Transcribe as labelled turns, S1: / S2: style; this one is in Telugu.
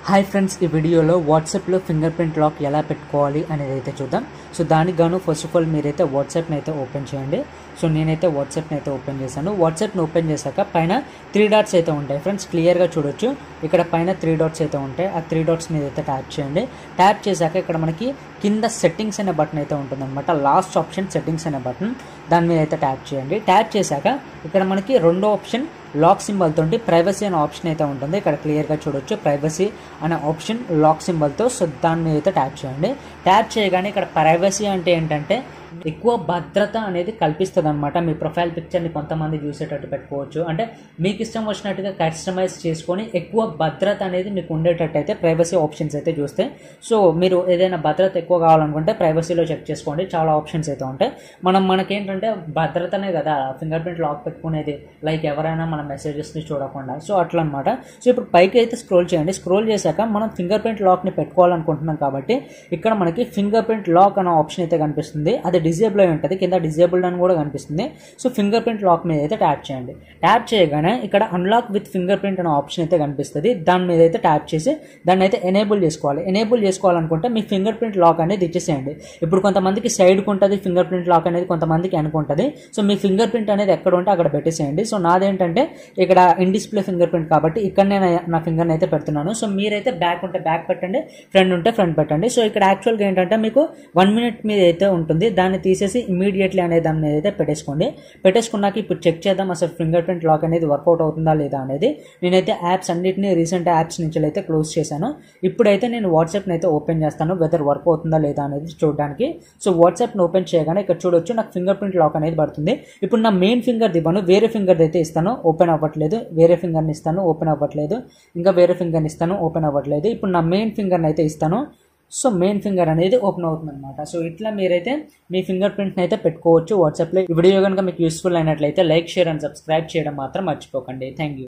S1: హాయ్ ఫ్రెండ్స్, ఈ వీడియోలో వాట్సాప్లో ఫింగర్ ప్రింట్ లాక్ ఎలా పెట్టుకోవాలి అనేది అయితే చూద్దాం. సో దానికి గాను ఫస్ట్ ఆఫ్ ఆల్ మీరైతే వాట్సాప్ని అయితే ఓపెన్ చేయండి. సో నేనైతే వాట్సాప్ని అయితే ఓపెన్ చేశాను. వాట్సాప్ని ఓపెన్ చేశాక పైన 3 డాట్స్ అయితే ఉంటాయి ఫ్రెండ్స్, క్లియర్గా చూడొచ్చు. ఇక్కడ పైన 3 డాట్స్ అయితే ఉంటాయి. ఆ 3 డాట్స్ మీద అయితే ట్యాప్ చేయండి. ట్యాప్ చేశాక ఇక్కడ మనకి కింద సెట్టింగ్స్ అనే బటన్ అయితే ఉంటుందన్నమాట. లాస్ట్ ఆప్షన్ సెట్టింగ్స్ అనే బటన్, దాని మీద అయితే ట్యాప్ చేయండి. ట్యాప్ చేశాక ఇక్కడ మనకి రెండో ఆప్షన్ లాక్ సింబల్ తోటి ప్రైవసీ అనే ఆప్షన్ అయితే ఉంటుంది. ఇక్కడ క్లియర్గా చూడొచ్చు ప్రైవసీ అనే ఆప్షన్ లాక్ సింబల్తో. సో దాని మీద అయితే ట్యాప్ చేయండి. ట్యాప్ చేయగానే ఇక్కడ ప్రైవసీ అంటే ఏంటంటే ఎక్కువ భద్రత అనేది కల్పిస్తుంది అనమాట. మీ ప్రొఫైల్ పిక్చర్ని కొంతమంది చూసేటట్టు పెట్టుకోవచ్చు. అంటే మీకు ఇష్టం వచ్చినట్టుగా కస్టమైజ్ చేసుకొని ఎక్కువ భద్రత అనేది మీకు ఉండేటట్టు అయితే ప్రైవసీ ఆప్షన్స్ అయితే చూస్తే. సో మీరు ఏదైనా భద్రత ఎక్కువ కావాలనుకుంటే ప్రైవసీలో చెక్ చేసుకోండి, చాలా ఆప్షన్స్ అయితే ఉంటాయి. మనకేంటంటే భద్రతనే కదా ఫింగర్ ప్రింట్ లాక్ పెట్టుకునేది, లైక్ ఎవరైనా మన మెసేజెస్ని చూడకుండా. సో అట్లా అనమాట. సో ఇప్పుడు పైకి అయితే స్క్రోల్ చేయండి. స్క్రోల్ చేశాక మనం ఫింగర్ ప్రింట్ లాక్ని పెట్టుకోవాలనుకుంటున్నాం కాబట్టి ఇక్కడ మనకి ఫింగర్ ప్రింట్ లాక్ అనే ఆప్షన్ అయితే కనిపిస్తుంది. అది డిజేబుల్ అయి ఉంటుంది, కింద డిజేబుల్డ్ అని కూడా కనిపిస్తుంది. సో ఫింగర్ ప్రింట్ లాక్ మీద అయితే ట్యాప్ చేయండి. ట్యాప్ చేయగానే ఇక్కడ అన్లాక్ విత్ ఫింగర్ ప్రింట్ అనే ఆప్షన్ అయితే కనిపిస్తుంది. దాని మీద అయితే ట్యాప్ చేసి దాన్ని అయితే ఎనేబుల్ చేసుకోవాలి. ఎనేబుల్ చేసుకోవాలనుకుంటే మీ ఫింగర్ ప్రింట్ లాక్ అనేది ఇచ్చేసేయండి. ఇప్పుడు కొంతమందికి సైడ్కి ఉంటుంది ఫింగర్ ప్రింట్ లాక్ అనేది, కొంతమందికి అనుకుంటుంది. సో మీ ఫింగర్ ప్రింట్ అనేది ఎక్కడ ఉంటే అక్కడ పెట్టేసేయండి. సో నాదేంటంటే ఇక్కడ ఇన్ డిస్ప్లే ఫింగర్ ప్రింట్ కాబట్టి ఇక్కడ నేను నా ఫింగర్ని అయితే పెడుతున్నాను. సో మీరైతే బ్యాక్ ఉంటే బ్యాక్ పెట్టండి, ఫ్రంట్ ఉంటే ఫ్రంట్ పెట్టండి. సో ఇక్కడ యాక్చువల్గా ఏంటంటే మీకు 1 మినిట్ మీద అయితే ఉంటుంది, దాన్ని తీసేసి ఇమీడియట్లీ అనే దాని మీద అయితే పెట్టేసుకోండి. పెట్టేసుకున్నాక ఇప్పుడు చెక్ చేద్దాం అసలు ఫింగర్ ప్రింట్ లాక్ అనేది వర్కౌట్ అవుతుందా లేదా అనేది. నేనైతే యాప్స్ అన్నిటిని రీసెంట్ యాప్స్ నుంచి అయితే క్లోజ్ చేశాను. ఇప్పుడైతే నేను వాట్సాప్ని అయితే ఓపెన్ చేస్తాను, వెదర్ వర్క్ అవుతుందా లేదా అనేది చూడడానికి. సో వాట్సాప్ని ఓపెన్ చేయగానే ఇక్కడ చూడొచ్చు నాకు ఫింగర్ ప్రింట్ లాక్ అనేది పడుతుంది. ఇప్పుడు నా మెయిన్ ఫింగర్ ఇవ్వను, వేరే ఫింగర్ అయితే ఇస్తాను, ఓపెన్ అవ్వట్లేదు. వేరే ఫింగర్ని ఇస్తాను, ఓపెన్ అవ్వట్లేదు. ఇంకా వేరే ఫింగర్ని ఇస్తాను, ఓపెన్ అవ్వట్లేదు. ఇప్పుడు నా మెయిన్ ఫింగర్ని అయితే ఇస్తాను. సో మెయిన్ ఫింగర్ అనేది ఓపెన్ అవుతుంది అనమాట. సో ఇట్లా మీరైతే మీ ఫింగర్ ప్రింట్ని అయితే పెట్టుకోవచ్చు వాట్సాప్లో. ఈ వీడియో కనుక మీకు యూస్ఫుల్ అయినట్లయితే లైక్, షేర్ అండ్ సబ్స్క్రైబ్ చేయడం మాత్రం మర్చిపోకండి. Thank you.